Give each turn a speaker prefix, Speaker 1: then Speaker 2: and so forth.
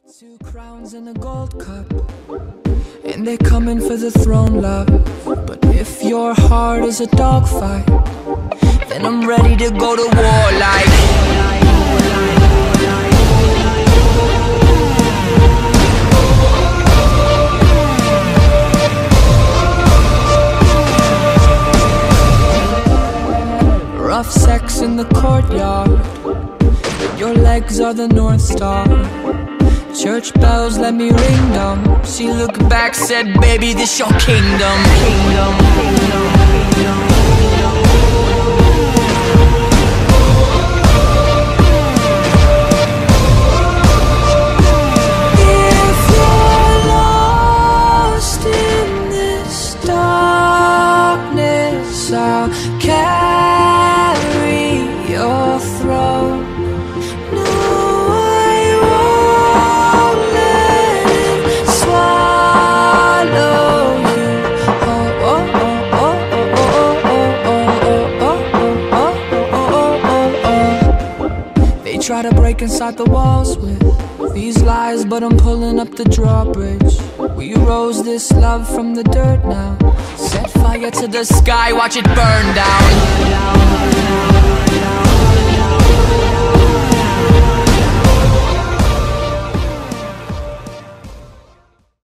Speaker 1: 2 crowns and a gold cup, and they're coming for the throne, love. But if your heart is a dogfight, then I'm ready to go to war like rough sex in the courtyard, but your legs are the North Star. Church bells, let me ring them. She looked back, said, baby, this your kingdom. If you're lost in this darkness, I'll carry your throne. Try to break inside the walls with these lies, but I'm pulling up the drawbridge. We rose this love from the dirt now. Set fire to the sky, watch it burn down.